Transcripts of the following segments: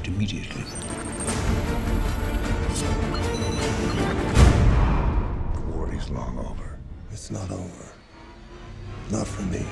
immediately. The war is long over. It's not over. Not for me.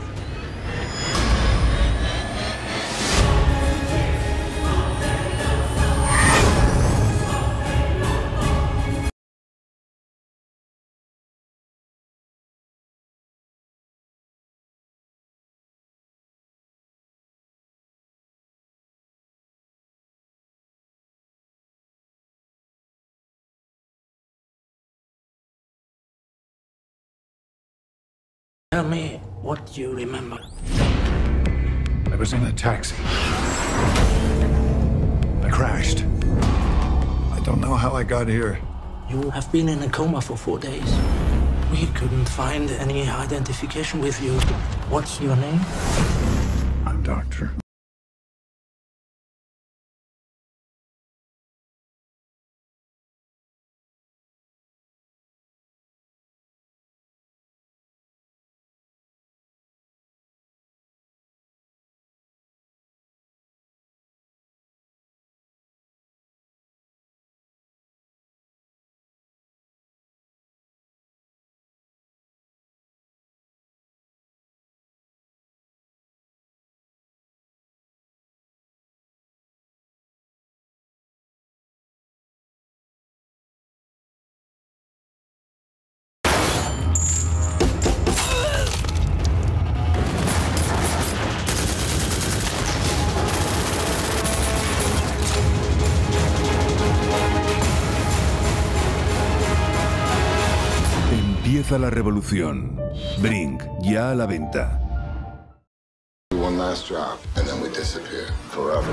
Tell me what you remember. I was in a taxi. I crashed. I don't know how I got here. You have been in a coma for 4 days. We couldn't find any identification with you. What's your name? I'm Doctor. Empieza la revolución. Brink, ya a la venta. One last drop, and then we disappear forever.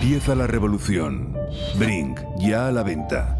Empieza la revolución. Bring, ya a la venta.